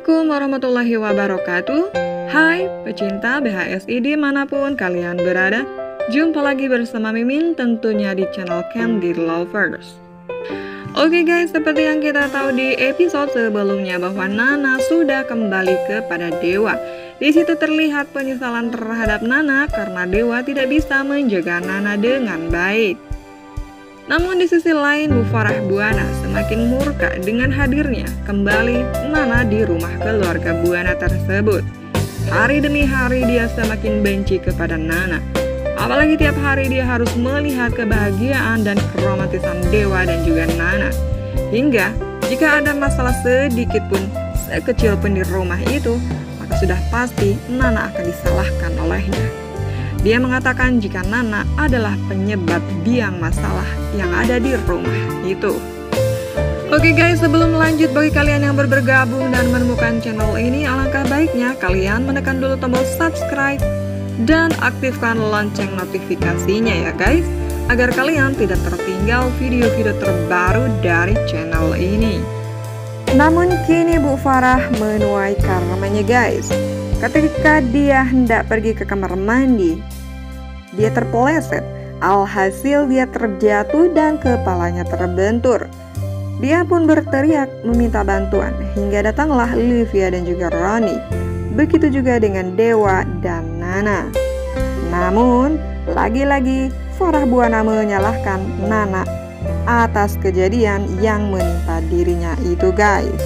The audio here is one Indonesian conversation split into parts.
Assalamualaikum warahmatullahi wabarakatuh. Hai pecinta BHSI dimanapun kalian berada, jumpa lagi bersama Mimin tentunya di channel Candy Lovers. Oke guys, seperti yang kita tahu di episode sebelumnya bahwa Nana sudah kembali kepada Dewa. Di situ terlihat penyesalan terhadap Nana karena Dewa tidak bisa menjaga Nana dengan baik. Namun di sisi lain, Bu Farah Buana semakin murka dengan hadirnya kembali Nana di rumah keluarga Buana tersebut. Hari demi hari dia semakin benci kepada Nana. Apalagi tiap hari dia harus melihat kebahagiaan dan keromantisan Dewa dan juga Nana. Hingga jika ada masalah sedikit pun, sekecil pun di rumah itu, maka sudah pasti Nana akan disalahkan olehnya. Dia mengatakan jika Nana adalah penyebab biang masalah yang ada di rumah itu. Oke guys, sebelum lanjut, bagi kalian yang baru bergabung dan menemukan channel ini, alangkah baiknya kalian menekan dulu tombol subscribe dan aktifkan lonceng notifikasinya ya guys, agar kalian tidak tertinggal video-video terbaru dari channel ini. Namun kini Bu Farah menuai karmanya guys. Ketika dia hendak pergi ke kamar mandi, dia terpeleset. Alhasil dia terjatuh dan kepalanya terbentur. Dia pun berteriak meminta bantuan hingga datanglah Livia dan juga Roni. Begitu juga dengan Dewa dan Nana. Namun lagi-lagi Farah Buana menyalahkan Nana atas kejadian yang menimpa dirinya itu guys.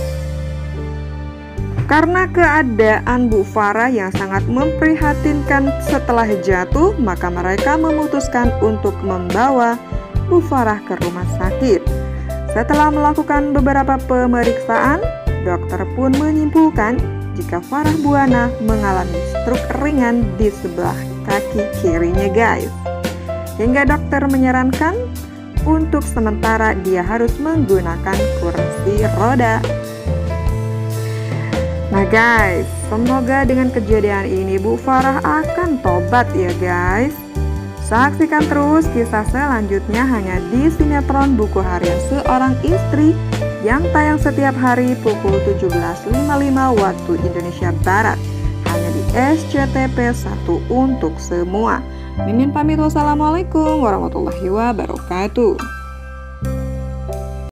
Karena keadaan Bu Farah yang sangat memprihatinkan setelah jatuh, maka mereka memutuskan untuk membawa Bu Farah ke rumah sakit. Setelah melakukan beberapa pemeriksaan, dokter pun menyimpulkan jika Farah Buana mengalami stroke ringan di sebelah kaki kirinya guys. Hingga dokter menyarankan untuk sementara dia harus menggunakan kursi roda. Nah guys, semoga dengan kejadian ini Bu Farah akan tobat ya guys. Saksikan terus kisah selanjutnya hanya di sinetron Buku Harian Seorang Istri yang tayang setiap hari pukul 17.55 waktu Indonesia Barat, hanya di SCTV 1 untuk semua. Mimin pamit, wassalamualaikum warahmatullahi wabarakatuh.